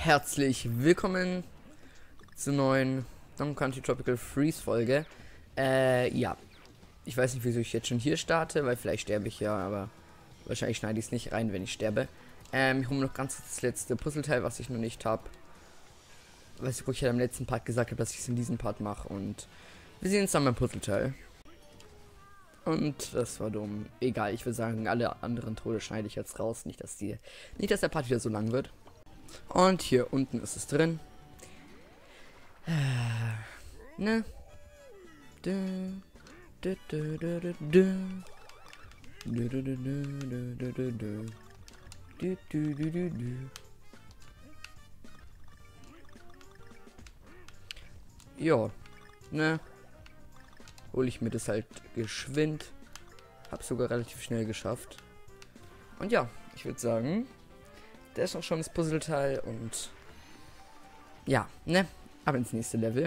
Herzlich willkommen zur neuen Donkey Country Tropical Freeze Folge. Ja. Ich weiß nicht, wieso ich jetzt schon hier starte, weil vielleicht sterbe ich ja, aber wahrscheinlich schneide ich es nicht rein, wenn ich sterbe. Ich hole noch ganz das letzte Puzzleteil, was ich noch nicht habe. Weißt du, wo ich ja im letzten Part gesagt habe, dass ich es in diesem Part mache, und wir sehen uns dann beim Puzzleteil. Und das war dumm. Egal, ich würde sagen, alle anderen Tode schneide ich jetzt raus. Nicht, dass der Part wieder so lang wird. Und hier unten ist es drin. Ne? Ja, ne? Hole ich mir das halt geschwind. Hab sogar relativ schnell geschafft. Und ja, ich würde sagen, der ist auch schon das Puzzleteil und ja, ne? Aber ins nächste Level.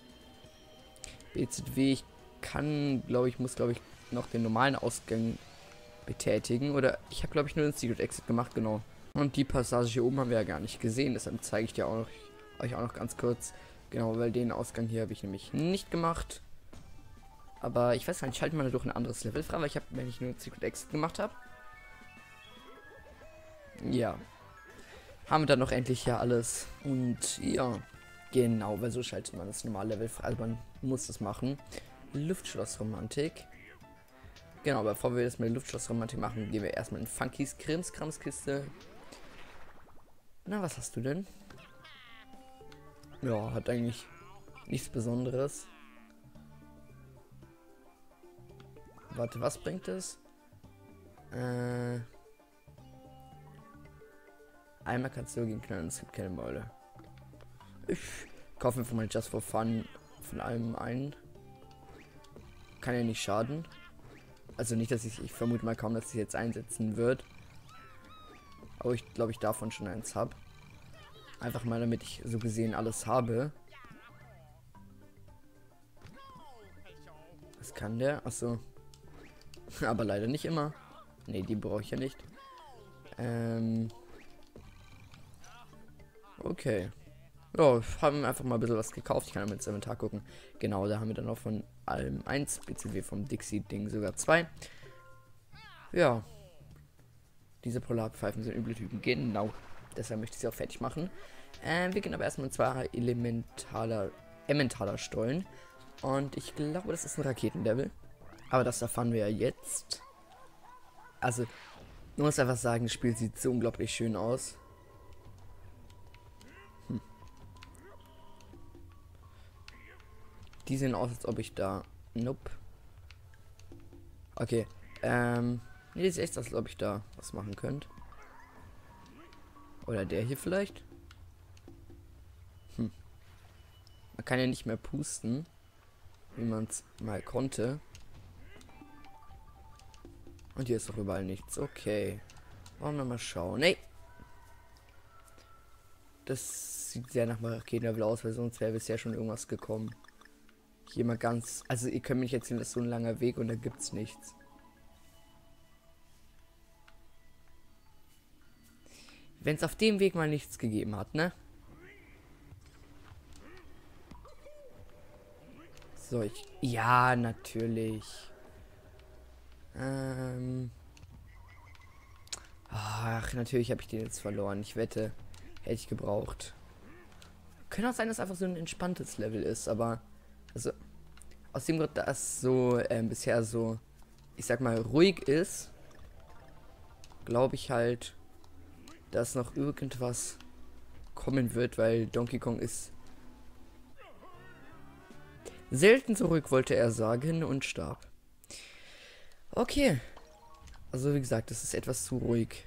BZW, muss glaube ich noch den normalen Ausgang betätigen. Oder ich habe glaube ich nur den Secret Exit gemacht, genau. Und die Passage hier oben haben wir ja gar nicht gesehen, deshalb zeige ich dir euch auch noch ganz kurz. Genau, weil den Ausgang hier habe ich nämlich nicht gemacht. Aber ich weiß gar nicht, ich halte mal durch ein anderes Level frei, weil wenn ich nur Secret Exit gemacht habe. Ja. Haben wir dann noch endlich ja alles. Und ja, genau, weil so schaltet man das normale Level frei. Also man muss das machen. Luftschlossromantik. Genau, bevor wir das mit der Luftschlossromantik machen, gehen wir erstmal in Funkys Krimskramskiste. Na, was hast du denn? Ja, hat eigentlich nichts Besonderes. Warte, was bringt es? Einmal kannst du gegen knallen, es gibt keine Mäule. Ich kaufe einfach mal Just for Fun von allem ein. Kann ja nicht schaden. Also nicht, dass ich vermute mal kaum, dass ich jetzt einsetzen wird. Aber ich glaube, ich davon schon eins habe. Einfach mal, damit ich so gesehen alles habe. Was kann der? Achso. Aber leider nicht immer. Ne, die brauche ich ja nicht. Okay. Ja, haben einfach mal ein bisschen was gekauft. Ich kann ja mit ins Inventar gucken. Genau, da haben wir dann noch von allem 1, beziehungsweise vom Dixie-Ding sogar 2. Ja. Diese Polarpfeifen sind üble Typen. Genau. Deshalb möchte ich sie auch fertig machen. Wir gehen aber erstmal in 2 Emmentaler Stollen. Und ich glaube, das ist ein Raketenlevel. Aber das erfahren wir ja jetzt. Also, ich muss einfach sagen, das Spiel sieht so unglaublich schön aus. Die sehen aus, als ob ich da... Nope. Okay. Nee, die sieht echt aus, als ob ich da was machen könnte. Oder der hier vielleicht? Man kann ja nicht mehr pusten, wie man es mal konnte. Und hier ist doch überall nichts. Okay. Wollen wir mal schauen. Nee. Das sieht sehr nach Raketenlevel aus, weil sonst wäre bisher schon irgendwas gekommen. Hier mal ganz... Also ihr könnt mich jetzt sehen, das ist so ein langer Weg und da gibt's nichts. Wenn es auf dem Weg mal nichts gegeben hat, ne? So, ja, natürlich. Ach, natürlich habe ich den jetzt verloren. Ich wette, hätte ich gebraucht. Könnte auch sein, dass einfach so ein entspanntes Level ist, aber... Also, aus dem Grund, dass so bisher so, ich sag mal, ruhig ist, glaube ich halt, dass noch irgendwas kommen wird, weil Donkey Kong ist selten so ruhig, wollte er sagen, und starb. Okay. Also wie gesagt, das ist etwas zu ruhig.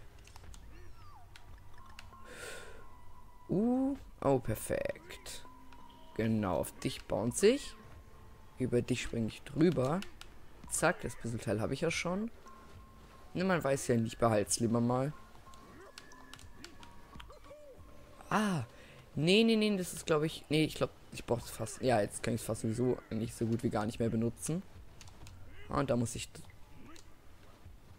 Oh, perfekt. Genau, auf dich bounce ich. Über dich springe ich drüber. Zack, das Puzzleteil habe ich ja schon. Ne, man weiß ja nicht, behalt's lieber mal. Ah, nee, das ist glaube ich... Nee, ich glaube, ich brauche es fast... Ja, jetzt kann ich es fast sowieso eigentlich so gut wie gar nicht mehr benutzen. Und da muss ich...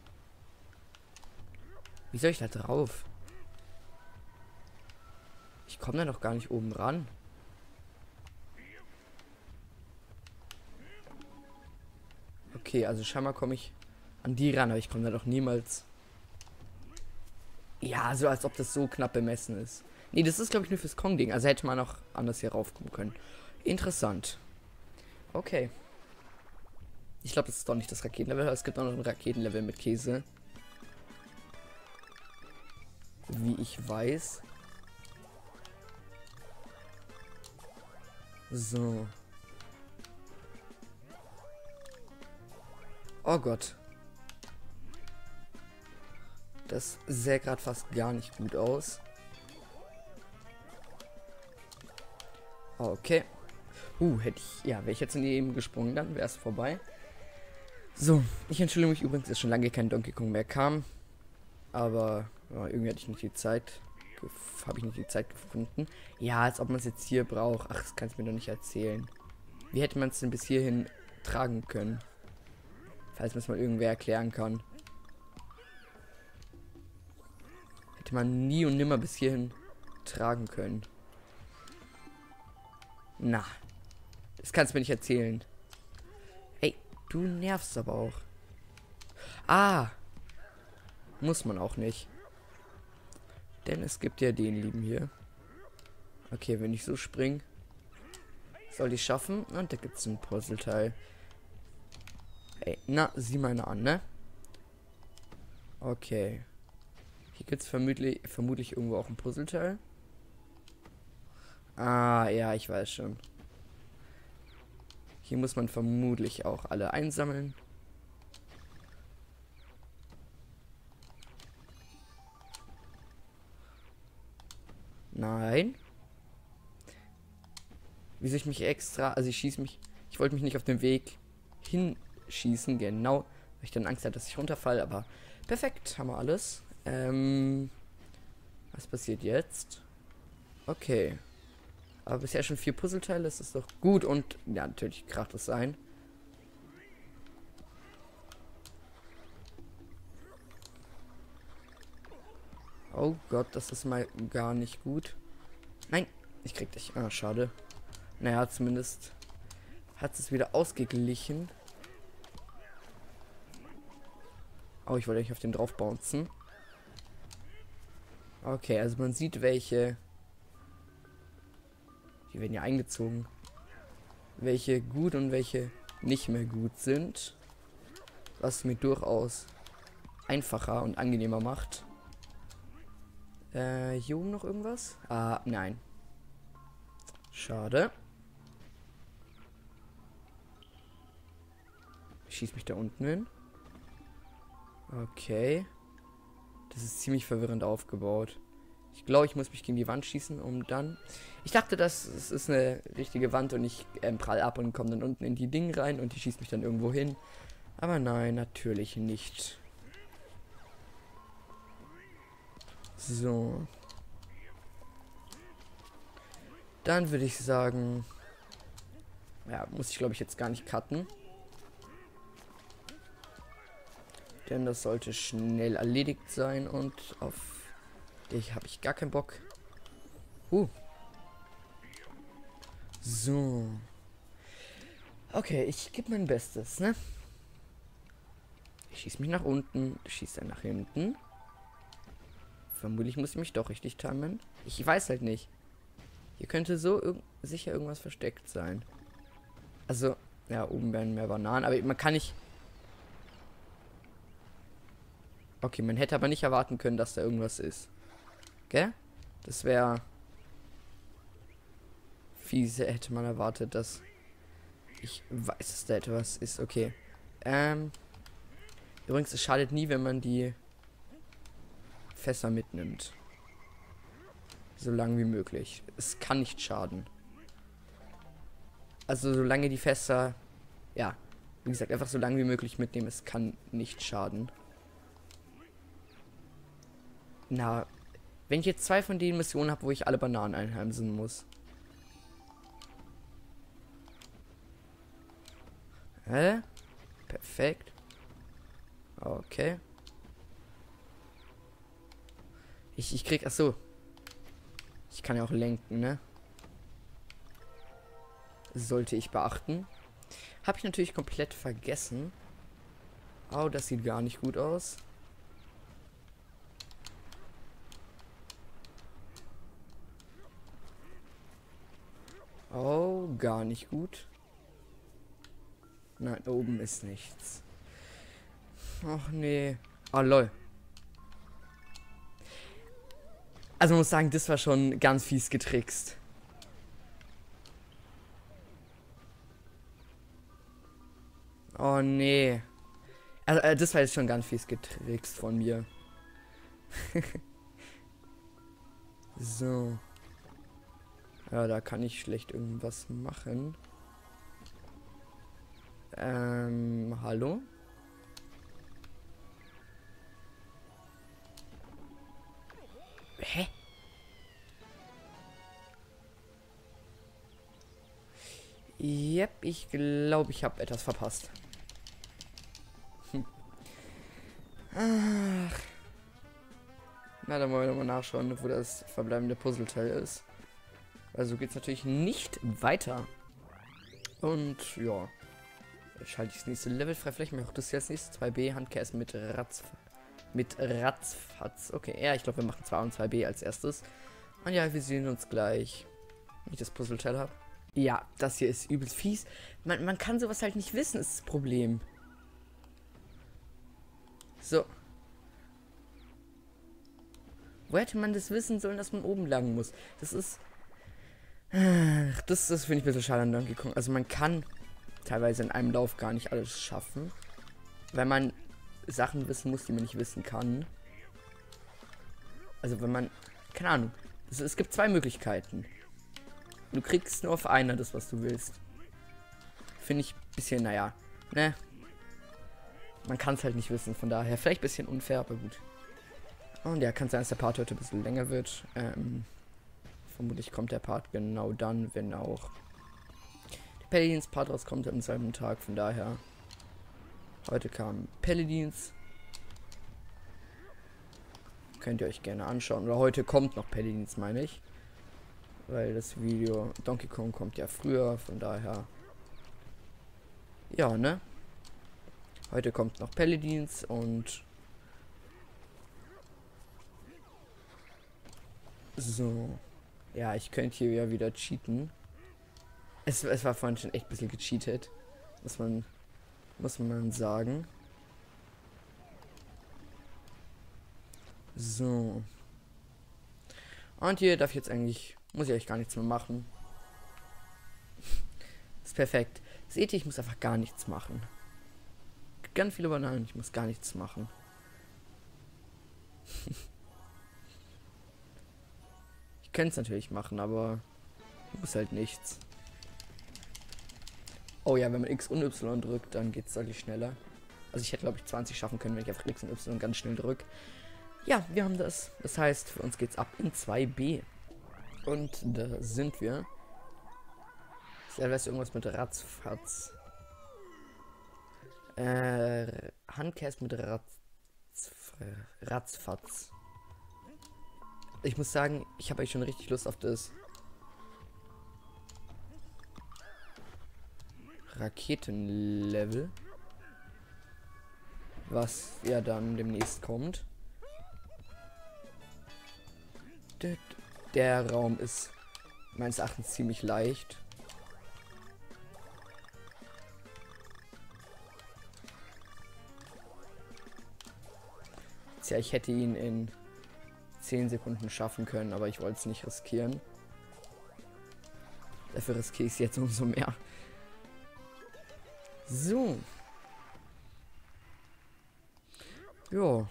Wie soll ich da drauf? Ich komme da noch gar nicht oben ran. Okay, also scheinbar komme ich an die ran, aber ich komme da doch niemals. Ja, so als ob das so knapp bemessen ist. Nee, das ist glaube ich nur fürs Kong-Ding. Also hätte man auch anders hier raufkommen können. Interessant. Okay. Ich glaube, das ist doch nicht das Raketenlevel, aber es gibt auch noch ein Raketenlevel mit Käse. Wie ich weiß. So. Oh Gott. Das sähe gerade fast gar nicht gut aus. Okay. Hätte ich. Ja, wäre ich jetzt in die eben gesprungen, dann wäre es vorbei. So, ich entschuldige mich übrigens, dass schon lange kein Donkey Kong mehr kam. Aber ja, irgendwie hatte ich nicht die Zeit. Habe ich nicht die Zeit gefunden. Ja, als ob man es jetzt hier braucht. Ach, das kannst du mir doch nicht erzählen. Wie hätte man es denn bis hierhin tragen können? Falls mir es mal irgendwer erklären kann. Hätte man nie und nimmer bis hierhin tragen können. Na, das kannst du mir nicht erzählen. Ey, du nervst aber auch. Ah, muss man auch nicht. Denn es gibt ja den lieben hier. Okay, wenn ich so springe, soll ich schaffen. Und da gibt es ein Puzzleteil. Ey, na, sieh mal an, ne? Okay. Hier gibt es vermutlich irgendwo auch ein Puzzleteil. Ah, ja, ich weiß schon. Hier muss man vermutlich auch alle einsammeln. Nein. Wie soll ich mich extra... Also ich wollte mich nicht auf den Weg hinschießen, genau. Weil ich dann Angst hatte, dass ich runterfalle, aber perfekt, haben wir alles. Was passiert jetzt? Okay. Aber bisher schon 4 Puzzleteile, das ist doch gut und ja, natürlich kracht es ein. Oh Gott, das ist mal gar nicht gut. Nein, ich krieg dich. Ah, schade. Naja, zumindest hat es wieder ausgeglichen. Oh, ich wollte nicht auf den drauf bouncen. Okay, also man sieht welche. Die werden ja eingezogen. Welche gut und welche nicht mehr gut sind. Was mir durchaus einfacher und angenehmer macht. Hier oben noch irgendwas? Ah, nein. Schade. Ich schieß mich da unten hin. Okay. Das ist ziemlich verwirrend aufgebaut. Ich glaube, ich muss mich gegen die Wand schießen, um dann... Ich dachte, es ist eine richtige Wand und ich prall ab und komme dann unten in die Dinge rein und die schießt mich dann irgendwo hin. Aber nein, natürlich nicht. So. Dann würde ich sagen... Ja, muss ich glaube ich jetzt gar nicht cutten. Denn das sollte schnell erledigt sein und auf dich habe ich gar keinen Bock. So. Okay, ich gebe mein Bestes, ne? Ich schieße mich nach unten, schieße dann nach hinten. Vermutlich muss ich mich doch richtig timen. Ich weiß halt nicht. Hier könnte so sicher irgendwas versteckt sein. Also, ja, oben werden mehr Bananen, aber man kann nicht... Okay, man hätte aber nicht erwarten können, dass da irgendwas ist. Gell? Das wäre... Fiese hätte man erwartet, dass... Ich weiß, dass da etwas ist. Okay. Übrigens, es schadet nie, wenn man die Fässer mitnimmt. So lange wie möglich. Es kann nicht schaden. Also solange die Fässer... Ja, wie gesagt, einfach so lange wie möglich mitnehmen. Es kann nicht schaden. Na, wenn ich jetzt 2 von den Missionen habe, wo ich alle Bananen einheimsen muss. Hä? Perfekt. Okay. Ich krieg... Achso. Ich kann ja auch lenken, ne? Sollte ich beachten. Habe ich natürlich komplett vergessen. Oh, das sieht gar nicht gut aus. Oh, gar nicht gut. Nein, oben ist nichts. Ach nee. Oh lol. Also man muss sagen, das war schon ganz fies getrickst. Oh nee. Also das war jetzt schon ganz fies getrickst von mir. So. Ja, da kann ich schlecht irgendwas machen. Hallo? Hä? Yep, ich glaube, ich habe etwas verpasst. Ach. Na, dann wollen wir nochmal nachschauen, wo das verbleibende Puzzleteil ist. Also geht's natürlich nicht weiter. Und ja. Jetzt schalte ich das nächste Level frei. Vielleicht mache ich das jetzt nächstes 2B. Handcast mit Ratzfatz. Okay, ja, ich glaube, wir machen 2 und 2B als erstes. Und ja, wir sehen uns gleich, wenn ich das Puzzleteil habe. Ja, das hier ist übelst fies. Man kann sowas halt nicht wissen, ist das Problem. So. Wo hätte man das wissen sollen, dass man oben lang muss? Das ist... Das finde ich ein bisschen schade an Donkey Kong. Also man kann teilweise in einem Lauf gar nicht alles schaffen. Weil man Sachen wissen muss, die man nicht wissen kann. Also wenn man... Keine Ahnung. Es gibt 2 Möglichkeiten. Du kriegst nur auf einer das, was du willst. Finde ich ein bisschen, naja, ne? Man kann es halt nicht wissen, von daher vielleicht ein bisschen unfair, aber gut. Und ja, kann sein, dass der Part heute ein bisschen länger wird. Vermutlich kommt der Part genau dann, wenn auch der Paladins Part rauskommt am selben Tag, von daher. Heute kam Paladins. Könnt ihr euch gerne anschauen. Oder heute kommt noch Paladins, meine ich. Weil das Video Donkey Kong kommt ja früher, von daher. Ja, ne? Heute kommt noch Paladins und so. Ja, ich könnte hier ja wieder cheaten. Es war vorhin schon echt ein bisschen gecheatet. Muss man sagen. So. Und hier darf ich jetzt eigentlich... Muss ich eigentlich gar nichts mehr machen. Ist perfekt. Seht ihr, ich muss einfach gar nichts machen. Ganz viele Bananen, ich muss gar nichts machen. Ich könnte es natürlich machen, aber ich muss halt nichts. Oh ja, wenn man X und Y drückt, dann geht es deutlich schneller. Also ich hätte, glaube ich, 20 schaffen können, wenn ich einfach X und Y ganz schnell drücke. Ja, wir haben das. Das heißt, für uns geht's ab in 2B. Und da sind wir. Ja, weißt du, irgendwas mit Ratzfatz. Handcast mit Ratzfatz. Ich muss sagen, ich habe eigentlich schon richtig Lust auf das Raketenlevel, was ja dann demnächst kommt. Der Raum ist meines Erachtens ziemlich leicht. Tja, ich hätte ihn in 10 Sekunden schaffen können, aber ich wollte es nicht riskieren. Dafür riskiere ich es jetzt umso mehr. So. Ja.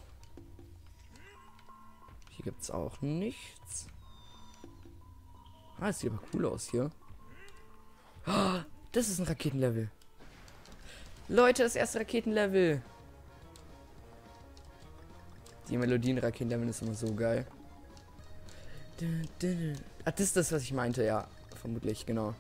Hier gibt es auch nichts. Ah, es sieht aber cool aus hier. Oh, das ist ein Raketenlevel. Leute, das erste Raketenlevel. Die Melodien Raketenlevel ist immer so geil. Ah, das ist das, was ich meinte, ja. Vermutlich, genau.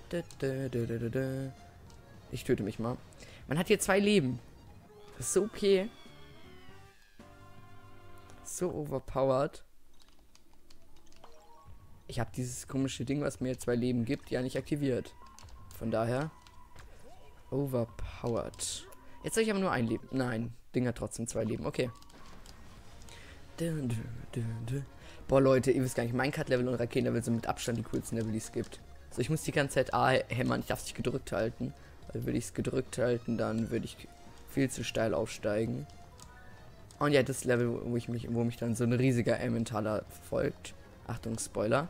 Ich töte mich mal. Man hat hier 2 Leben. Das ist so okay. So overpowered. ich habe dieses komische Ding, was mir 2 Leben gibt, ja nicht aktiviert. Von daher. Overpowered. Jetzt habe ich aber nur 1 Leben. Nein, Ding hat trotzdem 2 Leben. Okay. Boah, Leute, ihr wisst gar nicht, Minecart-Level und Raketenlevel sind mit Abstand die coolsten Level, die es gibt. So, ich muss die ganze Zeit A hämmern. Ich darf es nicht gedrückt halten. Weil würde ich es gedrückt halten, dann würde ich viel zu steil aufsteigen. Und ja, das Level, wo mich dann so ein riesiger Emmentaler verfolgt. Achtung, Spoiler.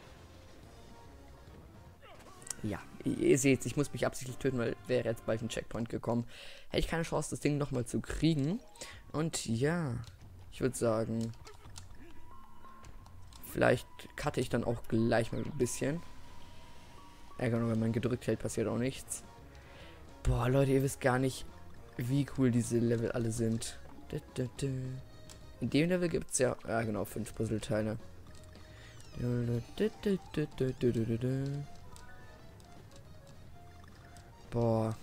Ja, ihr seht, ich muss mich absichtlich töten, weil wäre jetzt bald ein Checkpoint gekommen. Hätte ich keine Chance, das Ding nochmal zu kriegen. Und ja, ich würde sagen, vielleicht cutte ich dann auch gleich mal ein bisschen. Genau, wenn man gedrückt hält, passiert auch nichts. Boah, Leute, ihr wisst gar nicht, wie cool diese Level alle sind. In dem Level gibt es ja, genau, 5 Puzzleteile. Boah.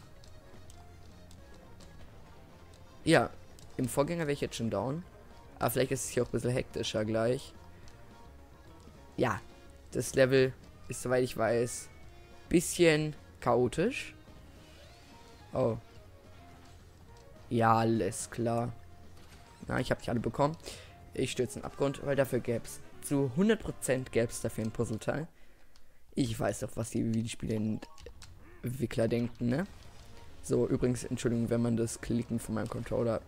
Ja, im Vorgänger wäre ich jetzt schon down. Aber vielleicht ist es hier auch ein bisschen hektischer gleich. Ja, das Level ist, soweit ich weiß, bisschen chaotisch. Oh. Ja, alles klar. Na, ich habe nicht alle bekommen. Ich stürze in den Abgrund, weil dafür gäbe es zu 100% gäbe es dafür ein Puzzleteil. Ich weiß doch, was die Videospiele-Entwickler denken, ne? So, übrigens, Entschuldigung, wenn man das Klicken von meinem Controller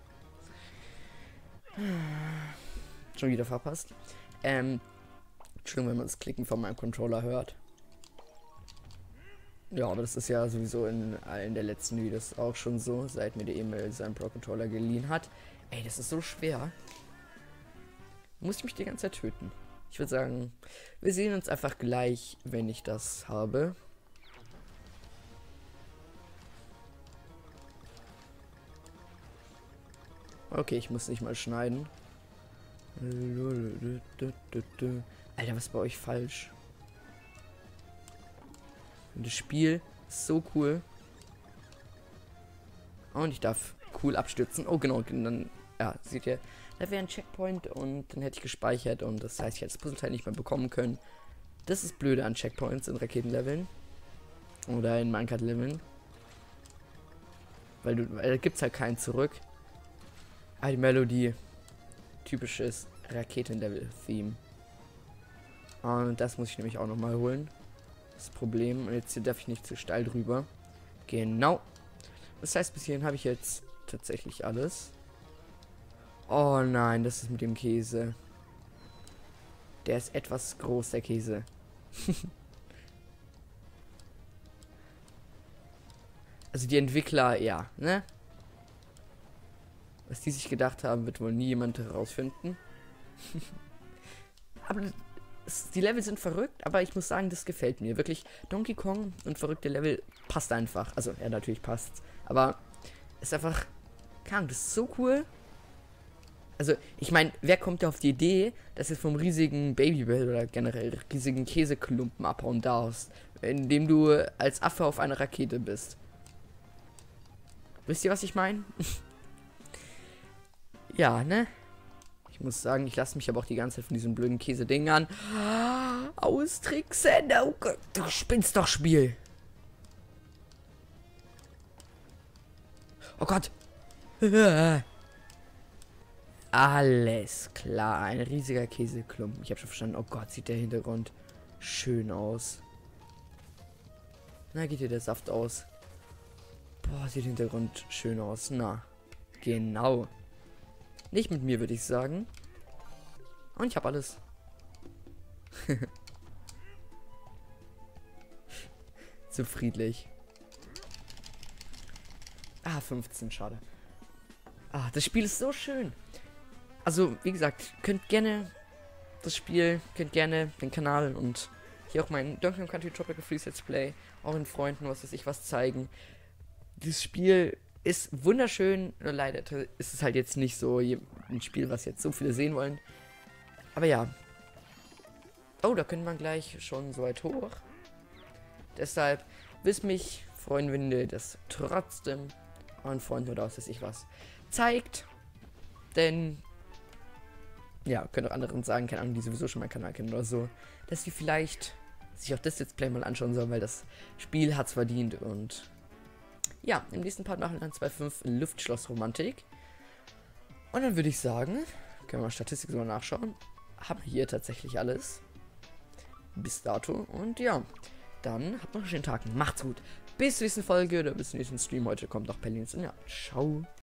schon wieder verpasst. Entschuldigung, wenn man das Klicken von meinem Controller hört. Ja, aber das ist ja sowieso in allen der letzten Videos auch schon so, seit mir der Emil seinen Pro-Controller geliehen hat. Ey, das ist so schwer. Muss ich mich die ganze Zeit töten? Ich würde sagen, wir sehen uns einfach gleich, wenn ich das habe. Okay, ich muss nicht mal schneiden. Alter, was ist bei euch falsch? Das Spiel ist so cool. Und ich darf cool abstürzen. Oh, genau. Dann, ja, seht ihr, da wäre ein Checkpoint und dann hätte ich gespeichert und das heißt, ich hätte das Puzzleteil nicht mehr bekommen können. Das ist blöde an Checkpoints in Raketenleveln. Oder in Minecart-Leveln. Weil da gibt es halt keinen zurück. Ah, die Melodie. Typisches Raketenlevel-Theme. Und das muss ich nämlich auch nochmal holen. Das Problem. Und jetzt hier darf ich nicht zu steil drüber. Genau. Das heißt, bis hierhin habe ich jetzt tatsächlich alles. Oh nein, das ist mit dem Käse. Der ist etwas groß, der Käse. Also die Entwickler, ja, ne? Was die sich gedacht haben, wird wohl nie jemand herausfinden. Aber die Level sind verrückt, aber ich muss sagen, das gefällt mir. Wirklich, Donkey Kong und verrückte Level passt einfach. Also, ja, natürlich passt. Aber ist einfach, keine Ahnung, das ist so cool. Also, ich meine, wer kommt da auf die Idee, dass du vom riesigen Babybell oder generell riesigen Käseklumpen abhauen darfst, indem du als Affe auf einer Rakete bist? Wisst ihr, was ich meine? Ja, ne? Ich muss sagen, ich lasse mich aber auch die ganze Zeit von diesem blöden Käse-Ding an austricksen. Oh Gott, du spinnst doch, Spiel. Oh Gott. Alles klar, ein riesiger Käseklumpen. Ich habe schon verstanden. Oh Gott, sieht der Hintergrund schön aus. Na, geht hier der Saft aus. Boah, sieht der Hintergrund schön aus. Na, genau. Nicht mit mir, würde ich sagen. Und ich habe alles. Zu friedlich. Ah, 15, schade. Ah, das Spiel ist so schön. Also, wie gesagt, könnt gerne das Spiel, könnt gerne den Kanal und hier auch mein Donkey Kong Country Tropical Freeze Let's Play euren Freunden, was weiß ich, was zeigen. Das Spiel ist wunderschön, nur leider ist es halt jetzt nicht so ein Spiel, was jetzt so viele sehen wollen. Aber ja. Oh, da könnte man gleich schon so weit hoch. Deshalb würde es mich freuen, wenn ihr das trotzdem euren Freunden oder was weiß ich was zeigt. Denn, ja, könnt auch anderen sagen, keine Ahnung, die sowieso schon meinen Kanal kennen oder so. dass die vielleicht sich auch das Let's Play mal anschauen sollen, weil das Spiel hat's verdient. Und ja, im nächsten Part machen wir dann 2.5 Luftschloss-Romantik. Und dann würde ich sagen, können wir mal Statistik sogar nachschauen. Haben wir hier tatsächlich alles. Bis dato. Und ja, dann habt noch einen schönen Tag. Macht's gut. Bis zur nächsten Folge oder bis zur nächsten Stream. Heute kommt noch Pellins. Und ja, ciao.